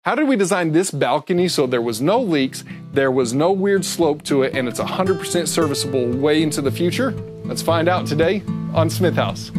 How did we design this balcony so there was no leaks, there was no weird slope to it, and it's 100% serviceable way into the future? Let's find out today on Smith House.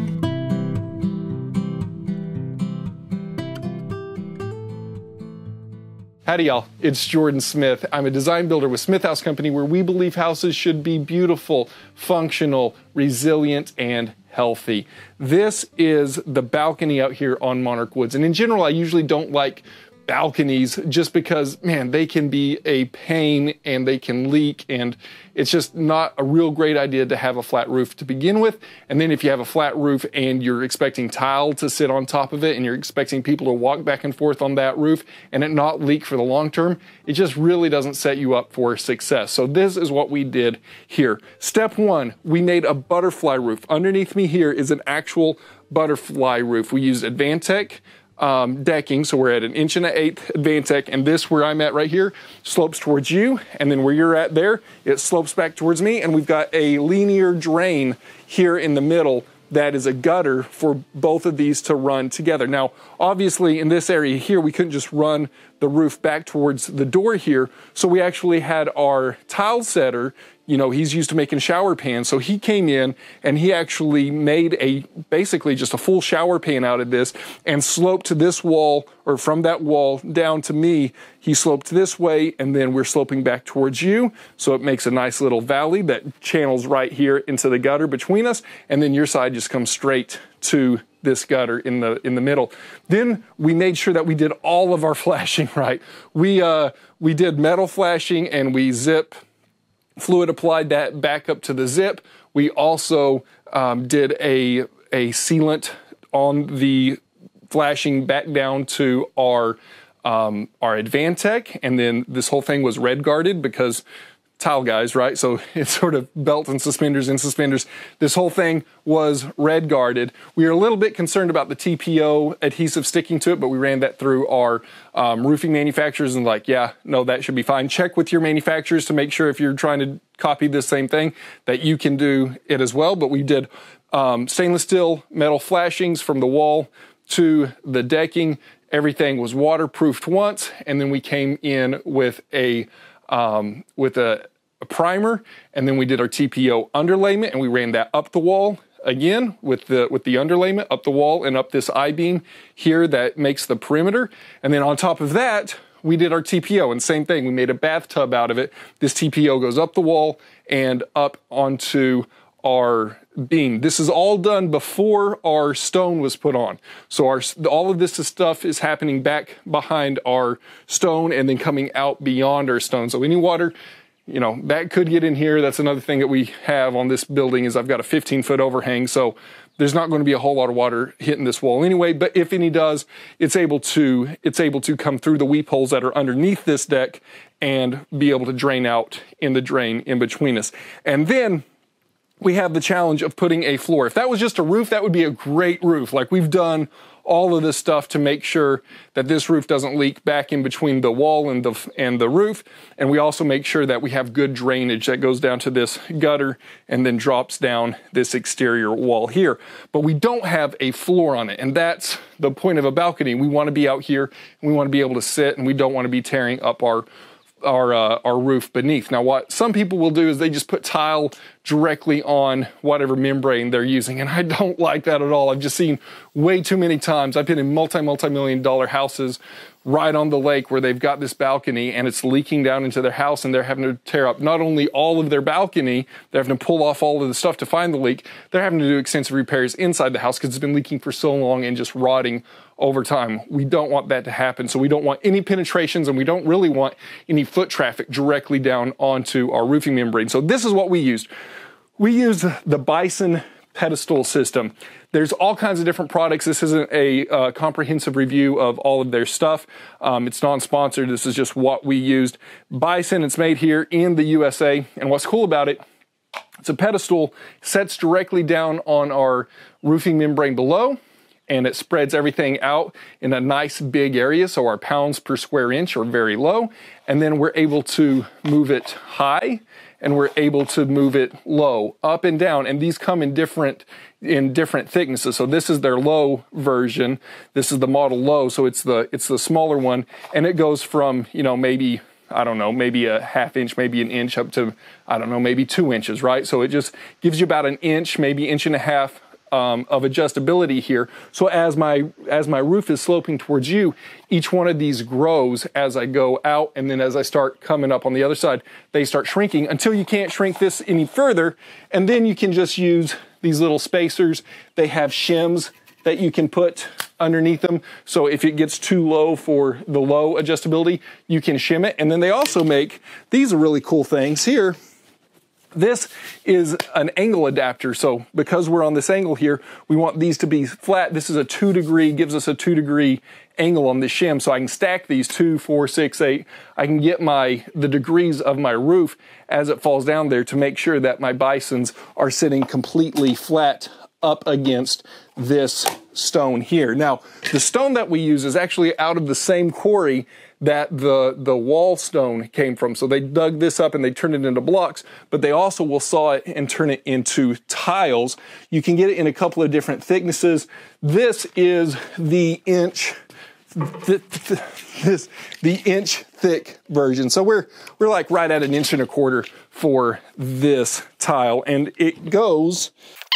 Howdy y'all, it's Jordan Smith. I'm a design builder with Smith House Company, where we believe houses should be beautiful, functional, resilient, and healthy. This is the balcony out here on Monarch Woods. And in general, I usually don't like balconies just because, man, they can be a pain and they can leak, and it's just not a real great idea to have a flat roof to begin with. And then if you have a flat roof and you're expecting tile to sit on top of it and you're expecting people to walk back and forth on that roof and it not leak for the long term, it just really doesn't set you up for success. So this is what we did here. Step one, we made a butterfly roof. Underneath me here is an actual butterfly roof. We used Advantech decking, so we're at 1 1/8" Advantech, and this where I'm at right here slopes towards you, and then where you're at there, it slopes back towards me, and we've got a linear drain here in the middle that is a gutter for both of these to run together. Now, obviously in this area here, we couldn't just run the roof back towards the door here, so we actually had our tile setter, you know, he's used to making shower pans, so he came in and he actually made basically just a full shower pan out of this and sloped to this wall, or from that wall down to me, he sloped this way, and then we're sloping back towards you, so it makes a nice little valley that channels right here into the gutter between us, and then your side just comes straight to this gutter in the middle. Then we made sure that we did all of our flashing right. We did metal flashing, and we fluid applied that back up to the zip. We also did a sealant on the flashing back down to our Advantech, and then this whole thing was red guarded because tile guys, right? So it's sort of belt and suspenders in suspenders. This whole thing was red guarded. We were a little bit concerned about the TPO adhesive sticking to it, but we ran that through our roofing manufacturers and like, yeah, no, that should be fine. Check with your manufacturers to make sure if you're trying to copy this same thing that you can do it as well. But we did stainless steel metal flashings from the wall to the decking. Everything was waterproofed once, and then we came in with a primer, and then we did our TPO underlayment, and we ran that up the wall again with the underlayment up the wall and up this I-beam here that makes the perimeter. And then on top of that, we did our TPO, and same thing, we made a bathtub out of it. This TPO goes up the wall and up onto our beam. This is all done before our stone was put on. So all of this stuff is happening back behind our stone and then coming out beyond our stone. So any water, you know, that could get in here. That's another thing that we have on this building is I've got a 15-foot overhang. So there's not going to be a whole lot of water hitting this wall anyway, but if any does, it's able to come through the weep holes that are underneath this deck and be able to drain out in the drain in between us. And then we have the challenge of putting a floor. If that was just a roof, that would be a great roof. Like, we've done all of this stuff to make sure that this roof doesn't leak back in between the wall and the roof. And we also make sure that we have good drainage that goes down to this gutter and then drops down this exterior wall here. But we don't have a floor on it. And that's the point of a balcony. We want to be out here and we want to be able to sit, and we don't want to be tearing up our roof beneath. Now, what some people will do is they just put tile directly on whatever membrane they're using, and I don't like that at all. I've just seen way too many times. I've been in multi-million-dollar houses right on the lake where they've got this balcony and it's leaking down into their house, and they're having to tear up not only all of their balcony, they're having to pull off all of the stuff to find the leak, they're having to do extensive repairs inside the house because it's been leaking for so long and just rotting over time. We don't want that to happen, so we don't want any penetrations, and we don't really want any foot traffic directly down onto our roofing membrane. So this is what we used. We used the Bison Pedestal System. There's all kinds of different products. This isn't a comprehensive review of all of their stuff. It's non-sponsored. This is just what we used. Bison, it's made here in the USA, and what's cool about it, it's a pedestal, sets directly down on our roofing membrane below, and it spreads everything out in a nice big area, so our pounds per square inch are very low, and then we're able to move it high and we're able to move it low, up and down. And these come in different thicknesses. So this is their low version. This is the model low. So it's the smaller one. And it goes from, you know, maybe, I don't know, maybe a ½ inch, maybe an inch up to, I don't know, maybe 2 inches, right? So it just gives you about an inch, maybe inch and a half of adjustability here. So as my roof is sloping towards you, each one of these grows as I go out, and then as I start coming up on the other side, they start shrinking until you can't shrink this any further, and then you can just use these little spacers. They have shims that you can put underneath them, so if it gets too low for the low adjustability, you can shim it. And then they also make these really cool things here. This is an angle adapter, so because we're on this angle here, we want these to be flat. This is a 2 degree, gives us a 2 degree angle on the shim, so I can stack these 2, 4, 6, 8. I can get the degrees of my roof as it falls down there to make sure that my bisons are sitting completely flat up against this stone here. Now, the stone that we use is actually out of the same quarry that the wall stone came from. So they dug this up and they turned it into blocks, but they also will saw it and turn it into tiles. You can get it in a couple of different thicknesses. This is the inch thick version. So we're like right at 1.25 inches for this tile, and it goes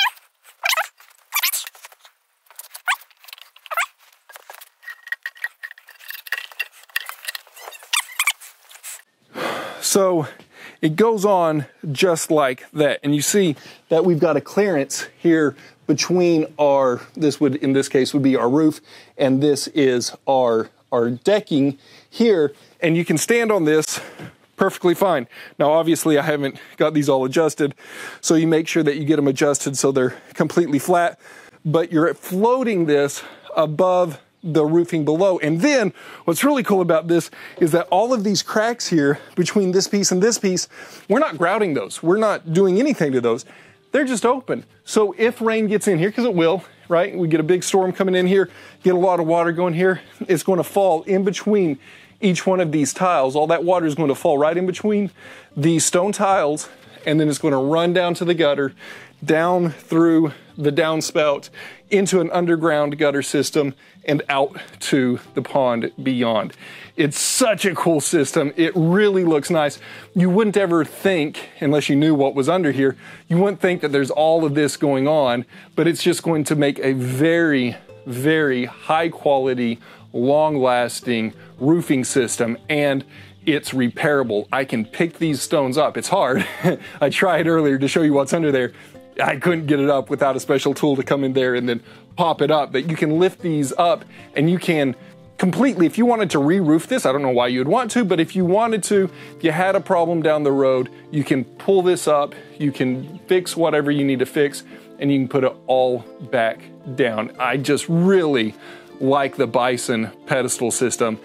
so it goes on just like that. And you see that we've got a clearance here between this would, in this case, would be our roof, and this is our decking here. And you can stand on this perfectly fine. Now, obviously, I haven't got these all adjusted, so you make sure that you get them adjusted so they're completely flat, but you're floating this above the roofing below. And then what's really cool about this is that all of these cracks here between this piece and this piece, we're not grouting those. We're not doing anything to those. They're just open. So if rain gets in here, because it will, right? We get a big storm coming in here, get a lot of water going here, it's going to fall in between each one of these tiles. All that water is going to fall right in between these stone tiles, and then it's going to run down to the gutter, down through the downspout, into an underground gutter system, and out to the pond beyond. It's such a cool system. It really looks nice. You wouldn't ever think, unless you knew what was under here, you wouldn't think that there's all of this going on, but it's just going to make a very, very high quality, long lasting roofing system, and it's repairable. I can pick these stones up. It's hard. I tried earlier to show you what's under there. I couldn't get it up without a special tool to come in there and then pop it up. But you can lift these up, and you can completely, if you wanted to re-roof this, I don't know why you would want to, but if you wanted to, if you had a problem down the road, you can pull this up, you can fix whatever you need to fix, and you can put it all back down. I just really like the Bison pedestal system.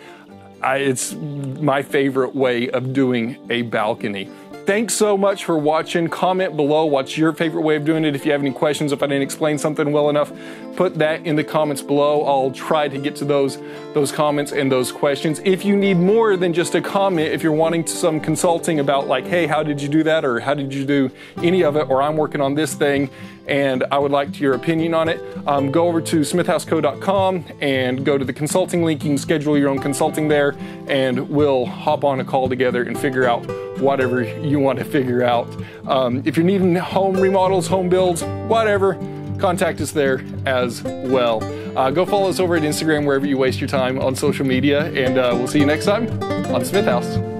It's my favorite way of doing a balcony. Thanks so much for watching. Comment below what's your favorite way of doing it. If you have any questions, if I didn't explain something well enough, put that in the comments below. I'll try to get to those comments and those questions. If you need more than just a comment, if you're wanting some consulting about like, hey, how did you do that? Or how did you do any of it? Or I'm working on this thing and I would like your opinion on it, go over to smithhouseco.com and go to the consulting link. You can schedule your own consulting there, and we'll hop on a call together and figure out whatever you want to figure out. If you're needing home remodels, home builds, whatever, contact us there as well. Go follow us over at Instagram, wherever you waste your time on social media, and we'll see you next time on Smith House.